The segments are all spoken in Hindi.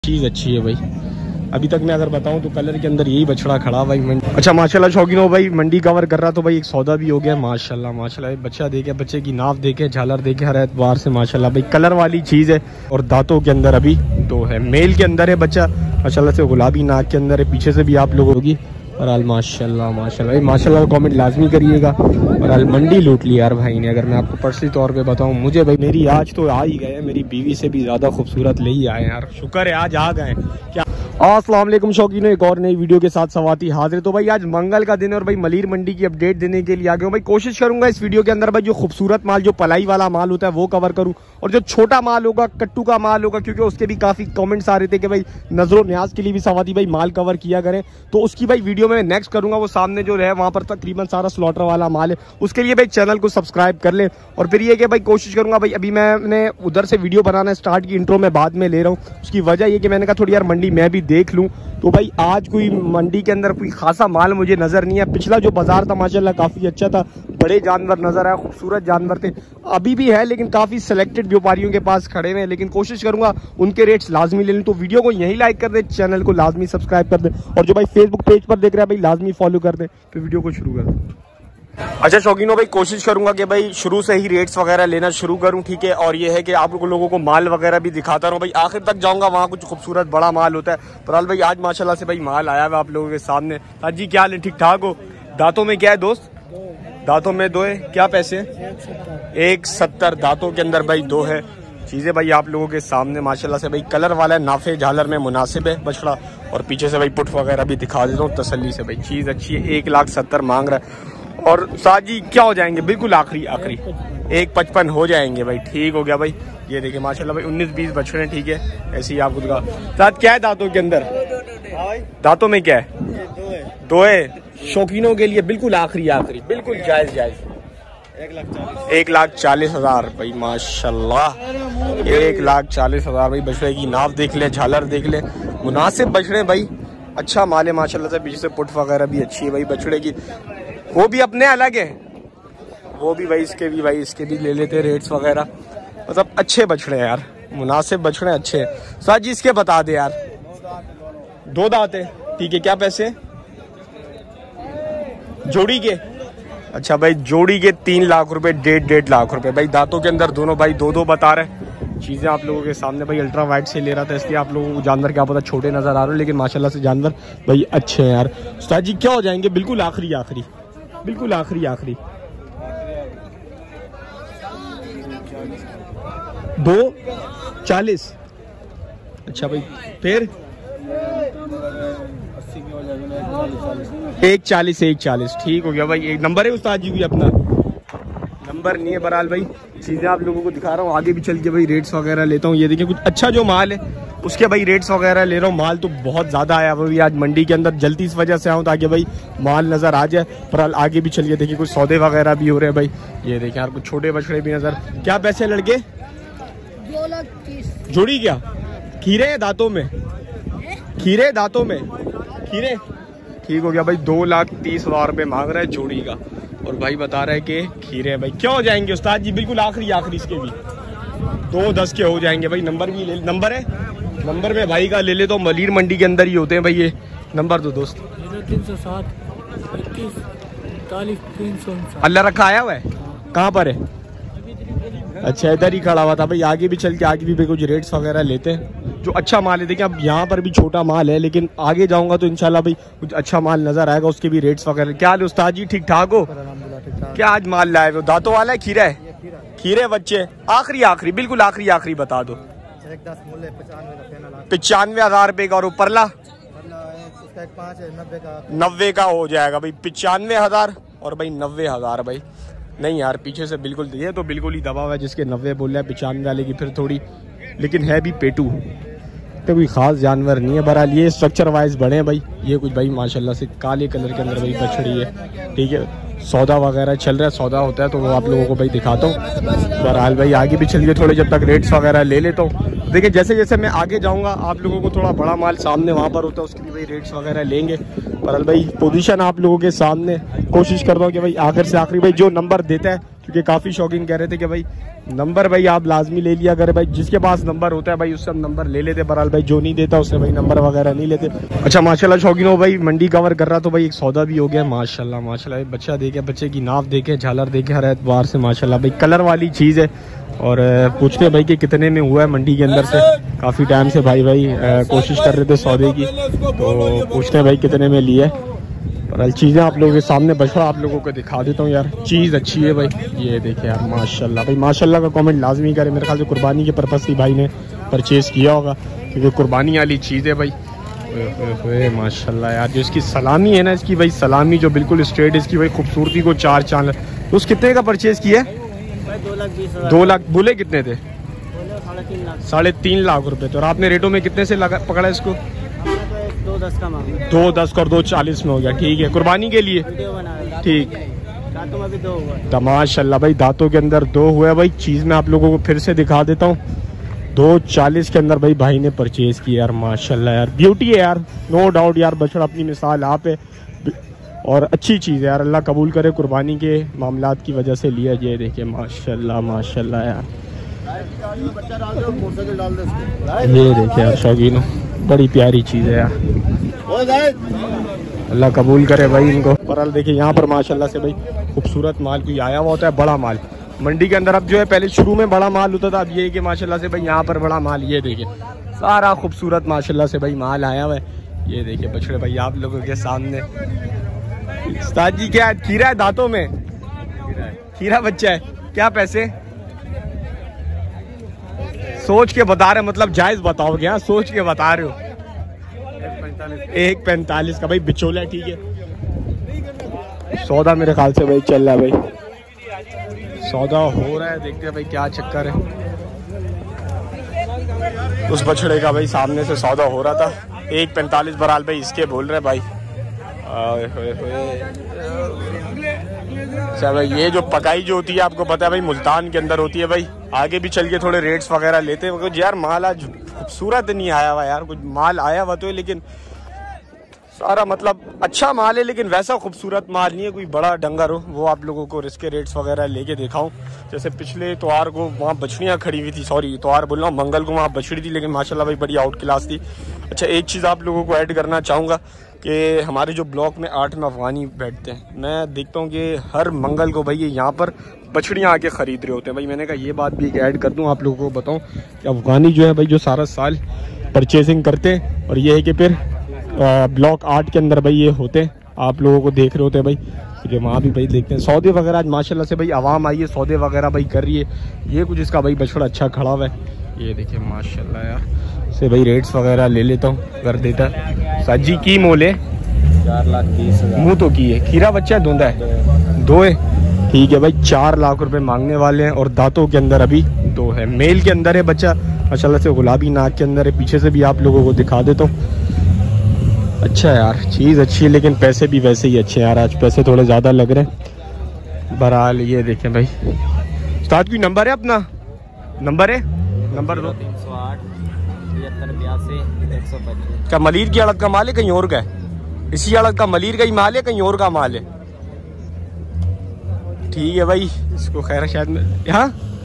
चीज़ अच्छी है भाई। अभी तक मैं अगर बताऊं तो कलर के अंदर यही बछड़ा खड़ा भाई मंडी। अच्छा माशाल्लाह शौकीनो भाई मंडी कवर कर रहा तो भाई एक सौदा भी हो गया माशाल्लाह माशाल्लाह। बच्चा देखे, बच्चे की नाव देखे, झालर देखे, हर एतबार से माशाल्लाह भाई कलर वाली चीज़ है। और दांतों के अंदर अभी तो है, मेल के अंदर है बच्चा माशाल्लाह से, गुलाबी नाक के अंदर है, पीछे से भी आप लोगों होगी। और आल माशाल्लाह माशाल्लाह माशाल्लाह कमेंट लाजमी करिएगा। और आल मंडी लूट ली यार भाई ने। अगर मैं आपको पर्सनली तौर पे बताऊं, मुझे भाई मेरी आज तो आ ही गए, मेरी बीवी से भी ज़्यादा खूबसूरत ले ही आए यार, शुक्र है आज आ गए। क्या अस्सलाम वालेकुम शौकीनो, एक और नई वीडियो के साथ सवाती हाजिर। तो भाई आज मंगल का दिन है और भाई मलीर मंडी की अपडेट देने के लिए आ गया हूँ भाई। कोशिश करूंगा इस वीडियो के अंदर भाई जो खूबसूरत माल, जो पलाई वाला माल होता है वो कवर करूँ, और जो छोटा माल होगा, कट्टू का माल होगा, क्योंकि उसके भी काफी कमेंट्स आ रहे थे कि भाई नजरों न्याज के लिए भी सवाती भाई माल कवर किया करें, तो उसकी भाई वीडियो में नेक्स्ट करूंगा। वो सामने जो है वहां पर तकरीबन सारा स्लॉटर वाला माल है, उसके लिए भाई चैनल को सब्सक्राइब कर ले। और फिर ये कि भाई कोशिश करूंगा भाई, अभी मैंने उधर से वीडियो बनाना स्टार्ट की, इंट्रो में बाद में ले रहा हूँ। उसकी वजह ये कि मैंने कहा थोड़ी यार मंडी मैं भी देख लूँ। तो भाई आज कोई मंडी के अंदर कोई खासा माल मुझे नजर नहीं है। पिछला जो बाजार था माशाल्लाह काफी अच्छा था, बड़े जानवर नजर आए, खूबसूरत जानवर थे, अभी भी है लेकिन काफी सिलेक्टेड व्यापारियों के पास खड़े हुए हैं। लेकिन कोशिश करूंगा उनके रेट्स लाजमी ले लूं। तो वीडियो को यही लाइक कर दे, चैनल को लाजमी सब्सक्राइब कर दे, और जो भाई फेसबुक पेज पर देख रहा है भाई लाजमी फॉलो कर दे। फिर वीडियो को शुरू कर दे। अच्छा शौकीनो भाई कोशिश करूंगा कि भाई शुरू से ही रेट्स वगैरह लेना शुरू करूं, ठीक है। और ये है कि आप लोगों को माल वगैरह भी दिखाता रहूं भाई, आखिर तक जाऊंगा वहां कुछ खूबसूरत बड़ा माल होता है। फिलहाल भाई आज माशाल्लाह से भाई माल आया हुआ आप लोगों के सामने। हाँ जी क्या हाल है, ठीक ठाक हो? दांतों में क्या है दोस्त? दांतों में दो है, क्या पैसे? 170 दांतों के अंदर भाई दो है। चीजें भाई आप लोगों के सामने माशाल्लाह से भाई कलर वाला है, नाफे झालर में मुनासिब है बछड़ा। और पीछे से भाई पुट वगैरह भी दिखा देता हूँ तसल्ली से भाई, चीज अच्छी है। 1,70,000 मांग रहा है। और साजी क्या हो जाएंगे, बिल्कुल आखिरी 1,55,000 हो जाएंगे भाई, ठीक हो गया भाई। ये देखिए माशाल्लाह भाई 19-20 बछड़े, ठीक है। ऐसे ही आप खुद का साथ क्या है दांतों के अंदर? दांतों में क्या है? दो है। शौकीनों के लिए बिल्कुल आखिरी बिल्कुल जायज 1,40,000 भाई माशाल्लाह। 1,40,000 भाई। बछड़े की नाव देख ले, झालर देख ले, मुनासिब बछड़े भाई, अच्छा माल है माशाल्लाह से। पीछे से पुट वगैरह भी अच्छी है भाई बछड़े की, वो भी अपने अलग है, वो भी भाई इसके भी ले लेते रेट्स वगैरह। मतलब अच्छे बछड़े हैं यार, मुनासिब बछड़े अच्छे हैं। साथ जी इसके बता दे यार। 2 दांत है, ठीक है। क्या पैसे जोड़ी के? अच्छा भाई जोड़ी के 3 लाख रुपए, 1.5 लाख रुपए भाई। दांतों के अंदर दोनों भाई 2-2 बता रहे। चीजें आप लोगों के सामने भाई अल्ट्रा वाइड से ले रहा था, इसलिए आप लोगों को जानवर क्या पता छोटे नजर आ रहे हो, लेकिन माशाल्लाह से जानवर भाई अच्छे हैं यार। उस्ताद जी क्या हो जाएंगे? बिल्कुल आखिरी बिल्कुल आखिरी 2,40। अच्छा भाई फिर 1,40 ठीक हो गया भाई। एक नंबर है उस्ताद जी भी? अपना नंबर नहीं है बहरहाल भाई। चीजें आप लोगों को दिखा रहा हूँ, आगे भी चल के भाई रेट्स वगैरह लेता हूँ। ये देखिए कुछ अच्छा जो माल है उसके भाई रेट्स वगैरह ले रहा हूँ। माल तो बहुत ज्यादा आया भाई आज मंडी के अंदर, जल्दी इस वजह से आऊँ ताकि भाई माल नजर आ जाए। पर आगे भी चलिए, देखिए कुछ सौदे वगैरह भी हो रहे हैं भाई। ये देखिए यार कुछ छोटे बछड़े भी नजर। क्या पैसे लड़के? 2,30,000 जोड़ी। क्या खीरे है दांतों में? खीरे दांतों में खीरे, ठीक हो गया भाई। 2,30,000 रुपये मांग रहा है जोड़ी का, और भाई बता रहा है कि खीरे भाई क्या हो जाएंगे उस्ताद जी? बिल्कुल आखिरी इसके भी 2,10 के हो जाएंगे भाई। नंबर भी ले, नंबर है? नंबर में भाई का ले ले तो मलीर मंडी के अंदर ही होते हैं भाई। ये नंबर दो दोस्त। 307 21 41 359। अल्लाह रखा आया हुआ है, कहाँ पर है? अच्छा इधर ही खड़ा हुआ था भाई। आगे भी चल के आगे भी कुछ रेट्स वगैरह लेते हैं, जो अच्छा माल है। देखिए अब यहाँ पर भी छोटा माल है, लेकिन आगे जाऊंगा तो इंशाल्लाह भाई कुछ अच्छा माल नजर आएगा, उसके भी रेट्स वगैरह। क्या हाल उस्ताद जी, ठीक ठाक हो? क्या आज माल लाए हो? दांतों वाला है, खीरा है? खीरे बच्चे आखिरी बिल्कुल आखिरी बता दो। 95,000 रुपए का। और परला 90 का हो जाएगा भाई। 95,000 और भाई 90,000 भाई। नहीं यार पीछे से बिल्कुल, ये तो बिल्कुल ही दबा हुआ है जिसके 90 बोल रहा है। 95 वाले की फिर थोड़ी, लेकिन है भी पेटू, तो कोई खास जानवर नहीं है। बहरहाल ये स्ट्रक्चर वाइज बड़े हैं भाई। ये कुछ भाई माशाल्लाह से काले कलर के अंदर भाई बछड़ी है, ठीक है। सौदा वगैरह चल रहा है, सौदा होता है तो वो आप लोगों को भाई दिखाता हूँ। बहरहाल भाई आगे भी चलिए थोड़े, जब तक रेट्स वगैरह ले लेता हूँ। देखिए जैसे जैसे मैं आगे जाऊँगा आप लोगों को थोड़ा बड़ा माल सामने वहाँ पर होता है, उसके भी भाई रेट्स वगैरह लेंगे। बहरहाल भाई पोजीशन आप लोगों के सामने, कोशिश कर रहा हूँ कि भाई आखिर से आखिरी भाई जो नंबर देता है क्योंकि काफ़ी शौकीन कह रहे थे कि भाई नंबर भाई आप लाजमी ले लिया करे भाई, जिसके पास नंबर होता है भाई उससे हम नंबर ले लेते, बहरहाल भाई जो नहीं देता उससे भाई नंबर वगैरह नहीं लेते। अच्छा माशाल्लाह शौकीन हो भाई, मंडी कवर कर रहा तो भाई एक सौदा भी हो गया माशाल्लाह माशाल्लाह। बच्चा देखे, बच्चे की नाप देखे, झालर देखे, हर एतबार से माशाल्लाह भाई कलर वाली चीज़ है। और पूछते भाई कि कितने में हुआ है मंडी के अंदर से, काफ़ी टाइम से भाई कोशिश कर रहे थे सौदे की, तो पूछते हैं भाई कितने में लिया है। पर चीज़ें आप लोगों के सामने बछड़ा आप लोगों को दिखा देता हूँ यार, चीज़ अच्छी है भाई। ये देखे यार माशाल्लाह भाई, माशाल्लाह का कमेंट लाजमी करें। मेरे ख्याल से कुर्बानी के पर्पज़ से भाई ने परचेज़ किया होगा, क्योंकि कुर्बानी वाली चीज़ है भाई। माशाल्लाह यार, जो इसकी सलामी है ना, इसकी भाई सलामी जो बिल्कुल स्ट्रेट, इसकी भाई खूबसूरती को चार चांद। तो उस कितने का परचेज़ किया है? 2 लाख। बोले कितने थे? 3.5 लाख रुपए। तो आपने रेटों में कितने से लगा पकड़ा इसको? 2.10 का मांगा। 2.10 और 2.40 में हो गया, ठीक है। कुर्बानी के लिए ठीक। दांतों में भी 2 हुआ। माशाल्लाह भाई, दांतों के अंदर 2 हुआ भाई। चीज़ मैं आप लोगों को फिर से दिखा देता हूँ, 2.40 के अंदर भाई ने परचेज किया यार माशाल्लाह यार। ब्यूटी है यार, नो डाउट यार, बछड़ा अपनी मिसाल आप है और अच्छी चीज़ है यार। अल्लाह कबूल करे, कुर्बानी के मामलात की वजह से लिया। ये देखिए माशाल्लाह माशाल्लाह यार, ये देखिए यार शौकीनों, बड़ी प्यारी चीज़ है यार। अल्लाह कबूल करे भाई इनको। पर देखिए यहाँ पर माशाल्लाह से भाई खूबसूरत माल कोई आया हुआ होता है, बड़ा माल मंडी के अंदर। अब जो है पहले शुरू में बड़ा माल होता था, अब ये है कि माशाल्लाह से भाई यहाँ पर बड़ा माल, ये देखिए सारा खूबसूरत माशाल्लाह से भाई माल आया हुआ है। ये देखिए बछड़े भाई आप लोगों के सामने। उस्ताद जी क्या खीरा है दांतों में? खीरा बच्चा है, क्या पैसे? सोच के बता रहे, मतलब जायज बताओगे? हाँ सोच के बता रहे हो। 1.45 का भाई बिचौला, ठीक है। सौदा मेरे ख्याल से भाई चल रहा है भाई, सौदा हो रहा है, देखते हैं भाई क्या चक्कर है। उस बछड़े का भाई सामने से सौदा हो रहा था, 1.45 बराल भाई इसके बोल रहे भाई। अच्छा भाई, ये जो पकाई जो होती है आपको पता है भाई मुल्तान के अंदर होती है भाई। आगे भी चल के थोड़े रेट्स वगैरह लेते हैं कुछ यार। माल आज खूबसूरत नहीं आया हुआ यार, कुछ माल आया हुआ तो है लेकिन सारा मतलब अच्छा माल है, लेकिन वैसा खूबसूरत माल नहीं है। कोई बड़ा डंगर हो वो आप लोगों को इसके रेट्स वगैरह लेके दिखाऊं। जैसे पिछले इतवार को वहाँ बछड़ियाँ खड़ी हुई थी, सॉरी इतवार बोल रहा हूँ, मंगल को वहाँ बछड़ी थी, लेकिन माशाल्लाह भाई बड़ी आउट क्लास थी। अच्छा एक चीज़ आप लोगों को ऐड करना चाहूँगा कि हमारे जो ब्लॉक में 8 में अफगानी बैठते हैं, मैं देखता हूँ कि हर मंगल को भाई ये यहाँ पर बछड़ियाँ आके ख़रीद रहे होते हैं भाई। मैंने कहा ये बात भी एक ऐड कर दूँ आप लोगों को बताऊँ कि अफगानी जो है भाई जो सारा साल परचेजिंग करते हैं, और ये है कि फिर ब्लॉक 8 के अंदर भाई ये होते हैं, आप लोगों को देख रहे होते हैं भाई, क्योंकि वहाँ भी भाई देखते हैं सौदे वगैरह। आज माशाल्लाह से भाई आवाम आई है, सौदे वगैरह भाई कर रही है। ये कुछ इसका भाई बछड़ा अच्छा खड़ा हुआ है, ये देखिए माशाल्लाह यार से भाई रेट्स वगैरह ले लेता हूँ कर देता। साजी की मोले 4,20,000 मुँह तो की है, खीरा बच्चा है, धुंधा है, 2 है, ठीक है भाई। 4 लाख रुपए मांगने वाले हैं और दांतों के अंदर अभी 2 है। मेल के अंदर है बच्चा माशाल्लाह से, गुलाबी नाक के अंदर है। पीछे से भी आप लोगों को दिखा देता हूँ। अच्छा यार चीज़ अच्छी है, लेकिन पैसे भी वैसे ही अच्छे हैं यार, आज पैसे थोड़े ज़्यादा लग रहे हैं। बहरहाल ये देखें भाई, उस्ताद कोई नंबर है अपना? नंबर है, नंबर दो। 308 73 82 125। क्या मलीर की आड़त का माल है, कहीं और का है? इसी आड़त का मलीर का ही माल है, कहीं और का माल है? ठीक है भाई, इसको खैर शायद हाँ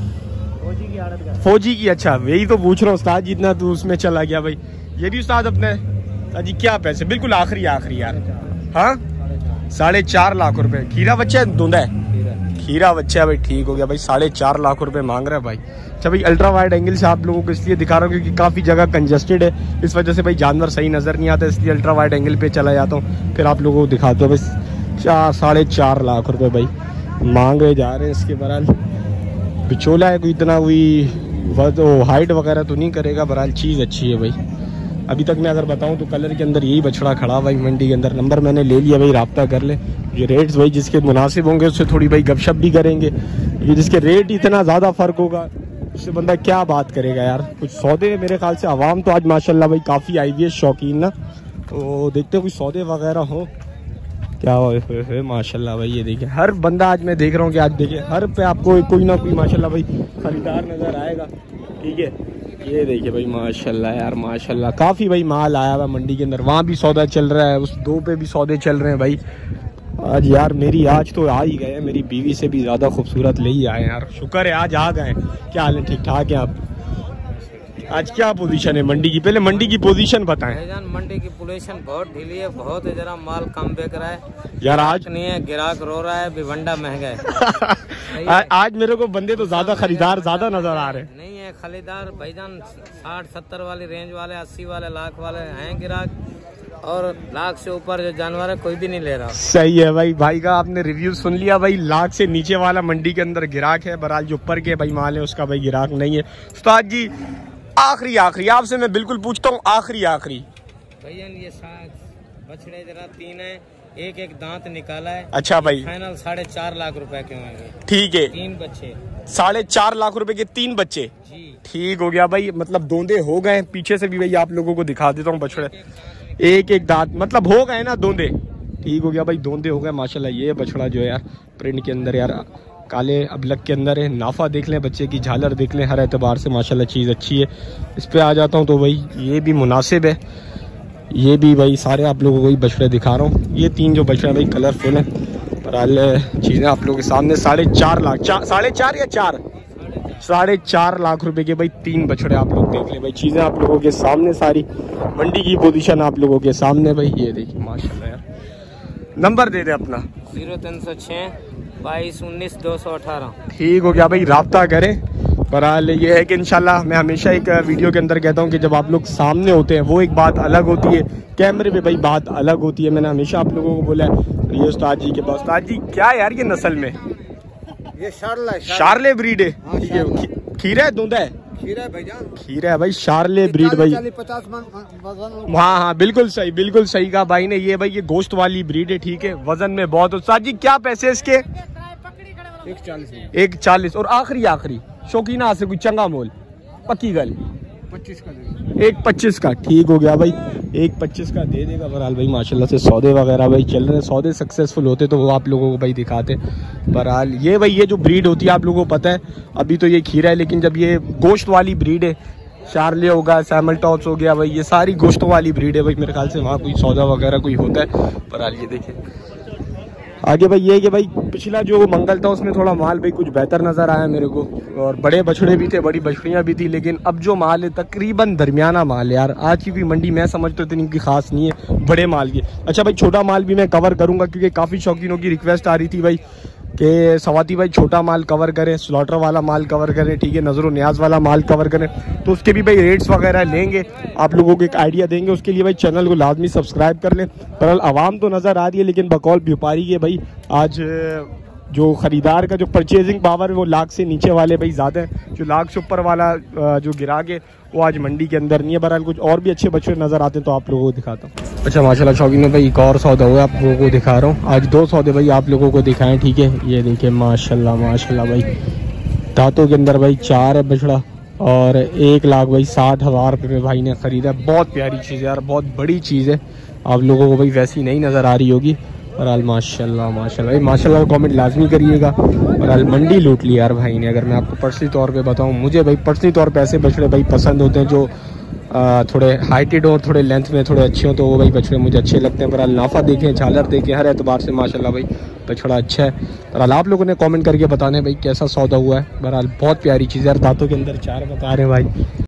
फौजी की। अच्छा वही तो पूछ रहा हूँ उस्ताद, जितना तू उसमें चला गया भाई। ये भी उस्ताद अपने जी क्या पैसे? बिल्कुल आखिरी यार। हाँ 4.5 लाख रुपए। खीरा बच्चा है, धुंधा है? खीरा बच्चा है भाई, ठीक हो गया भाई। 4.5 लाख रुपए मांग रहा है भाई। अच्छा भाई अल्ट्रा वाइड एंगल से आप लोगों को इसलिए दिखा रहा हूँ क्योंकि काफ़ी जगह कंजेस्टेड है, इस वजह से भाई जानवर सही नज़र नहीं आता, इसलिए अल्ट्रा वाइड एंगल पे चला जाता हूँ, फिर आप लोगों को दिखाता हूँ। बस 4.5 लाख रुपए भाई मांगे जा रहे हैं इसके। बहरहाल बिचौला है, कोई इतना कोई हाइट वगैरह तो नहीं करेगा। बहरहाल चीज़ अच्छी है भाई। अभी तक मैं अगर बताऊं तो कलर के अंदर यही बछड़ा खड़ा भाई मंडी के अंदर। नंबर मैंने ले लिया भाई, राब्ता कर ले। ये रेट्स भाई जिसके मुनासिब होंगे उससे थोड़ी भाई गपशप भी करेंगे, ये जिसके रेट इतना ज़्यादा फ़र्क होगा उससे बंदा क्या बात करेगा यार। कुछ सौदे मेरे ख्याल से आवाम तो आज माशाल्लाह भाई काफ़ी आई हुई है शौकीन ना, तो देखते हैं कुछ सौदे वगैरह हो क्या हो। माशाल्लाह भाई ये देखिए हर बंदा आज मैं देख रहा हूँ कि आज देखिए हर पे आपको कोई ना कोई माशाल्लाह भाई खरीदार नज़र आएगा, ठीक है। ये देखिए भाई माशाल्लाह यार माशाल्लाह काफ़ी भाई माल आया हुआ मंडी के अंदर। वहाँ भी सौदा चल रहा है, उस 2 पे भी सौदे चल रहे हैं भाई। आज यार मेरी आज तो आ ही गए, मेरी बीवी से भी ज़्यादा खूबसूरत ले ही आए यार, शुक्र है आज आ गए। क्या हाल है, ठीक ठाक है आप? आज क्या पोजीशन है मंडी की? पहले मंडी की पोजीशन बताएं। भाईजान मंडी की पोजीशन बहुत ढीली है, बहुत है, जरा माल कम बिक रहा है यार। आज नहीं है, ग्राहक रो रहा है, भिवंडा महंगा है। आज मेरे को बंदे तो ज्यादा खरीदार ज्यादा नजर आ रहे हैं। नहीं है खरीदार भाईजान, 60-70 वाली रेंज वाले, 80 वाले, लाख वाले हैं ग्राहक, और लाख से ऊपर जो जानवर है कोई भी नहीं ले रहा। सही है भाई, भाई का आपने रिव्यू सुन लिया भाई। लाख से नीचे वाला मंडी के अंदर गिराक है, बहरहाल जो ऊपर के भाई माल है उसका भाई गिराक नहीं है। उस्ताद जी आखिरी आपसे मैं बिल्कुल पूछता हूँ, आखिरी भैया ये बछड़े जरा 3 है, एक दांत निकाला है। अच्छा भाई, फाइनल 4.5 लाख रुपए के होंगे। ठीक है, 3 बच्चे, 4.5 लाख रुपए के 3 बच्चे जी। ठीक हो गया भाई, मतलब दोंदे हो गए। पीछे से भी भाई आप लोगों को दिखा देता हूँ बछड़े, एक दांत मतलब हो गए ना दोंदे। ठीक हो गया भाई, दोंदे हो गए माशाल्लाह। ये बछड़ा जो है यार प्रिंट के अंदर यार काले अबलक के अंदर है। नाफा देख लें, बच्चे की झालर देख लें, हर एतबार से माशाल्लाह चीज़ अच्छी है। इस पे आ जाता हूँ तो भाई ये भी मुनासिब है, ये भी भाई सारे आप लोगों को ही बछड़े दिखा रहा हूँ। ये 3 जो बछड़े भाई कलरफुल है, बहरहाल चीज़ें आप लोगों के सामने। 4.5 लाख, 4.5 या 4, 4.5 लाख रुपए के भाई 3 बछड़े आप लोग देख लें भाई। चीज़ें आप लोगों के सामने सारी, मंडी की पोजीशन आप लोगों के सामने भाई। ये देखिए माशाल्लाह यार। नंबर दे दे अपना। 0306 22 19 218। ठीक हो गया भाई, राब्ता करें। बहरहाल ये है कि इंशाल्लाह मैं हमेशा एक वीडियो के अंदर कहता हूँ कि जब आप लोग सामने होते हैं वो एक बात अलग होती है, कैमरे पे भाई बात अलग होती है। मैंने हमेशा आप लोगों को बोला है ये उस्ताद जी के पास। उस्ताद जी क्या यार ये नस्ल में? ये शार्ले ब्रीड है। ठीक है, खीरा है, दूधा है? खीरा है भाईजान, खीरा है भाई, शार्ले ब्रीड भाई। 50 मन। हाँ बिल्कुल सही कहा भाई ने। ये भाई ये गोश्त वाली ब्रीड है, ठीक है, वजन में बहुत। उस्ताद जी क्या पैसे इसके? 140। और आखिरी शौकीना से कोई चंगा मोल पक्की गल 25 का, 1.25 का। ठीक हो गया भाई, 1.25 का दे देगा। बहरहाल भाई माशाल्लाह से सौदे वगैरह भाई चल रहे हैं। सौदे सक्सेसफुल होते तो वो आप लोगों को भाई दिखाते। बहरहाल ये भाई ये जो ब्रीड होती है आप लोगों को पता है, अभी तो ये खीरा है, लेकिन जब ये गोश्त वाली ब्रीड है, शार्ले होगा, सैमल टॉप्स हो गया भाई, ये सारी गोश्तों वाली ब्रीड है भाई। मेरे ख्याल से वहाँ कोई सौदा वगैरह कोई होता है। बहरहाल ये देखें आगे भाई ये है कि भाई पिछला जो मंगल था उसमें थोड़ा माल भाई कुछ बेहतर नज़र आया मेरे को, और बड़े बछड़े भी थे, बड़ी बछड़ियाँ भी थी, लेकिन अब जो माल है तकरीबन दरमियाना माल है यार। आज की भी मंडी मैं समझता इतनी की खास नहीं है बड़े माल की। अच्छा भाई छोटा माल भी मैं कवर करूँगा क्योंकि काफ़ी शौकीनों की रिक्वेस्ट आ रही थी भाई कि सवाती भाई छोटा माल कवर करें, स्लॉटर वाला माल कवर करें, ठीक है, नजर न्याज वाला माल कवर करें। तो उसके भी भाई रेट्स वगैरह लेंगे, आप लोगों को एक आइडिया देंगे। उसके लिए भाई चैनल को लाजमी सब्सक्राइब कर लें। पर आवाम तो नज़र आ रही है, लेकिन बकौल व्यापारी के भाई आज जो ख़रीदार का जो परचेजिंग पावर है वो लाख से नीचे वाले भाई ज़्यादा है। जो लाख से ऊपर वाला जो गिराक है वो आज मंडी के अंदर नहीं है। बहरहाल कुछ और भी अच्छे बच्चे नज़र आते हैं तो आप लोगों को दिखाता हूँ। अच्छा माशाल्लाह शौकीन में भाई एक और सौदा हुआ आप लोगों को दिखा रहा हूँ। आज 2 सौदे भाई आप लोगों को दिखाएं, ठीक है। ये देखिए माशाल्लाह भाई दांतों के अंदर भाई 4 है बछड़ा, और 1 लाख भाई 60,000 रुपये में भाई ने ख़रीदा। बहुत प्यारी चीज़ है यार, बहुत बड़ी चीज़ है, आप लोगों को भाई वैसी नहीं नज़र आ रही होगी। बहरहाल माशाल्लाह कमेंट लाजमी करिएगा। बहरहाल मंडी लूट ली यार भाई ने। अगर मैं आपको पर्सनली तौर पे बताऊं, मुझे भाई पर्सनली तौर पे ऐसे बछड़े भाई पसंद होते हैं जो थोड़े हाइटेड हो, थोड़े लेंथ में थोड़े अच्छे हो, तो वो भाई बछड़े मुझे अच्छे लगते हैं। बहरहाल नाफा देखें, झालर देखें, हर एतबार से माशाल्लाह भाई बछड़ा अच्छा है। बहरहाल आप लोगों ने कमेंट करके बताने भाई कैसा सौदा हुआ है। बहरहाल बहुत प्यारी चीज़ है, दांतों के अंदर 4 बता रहे हैं भाई।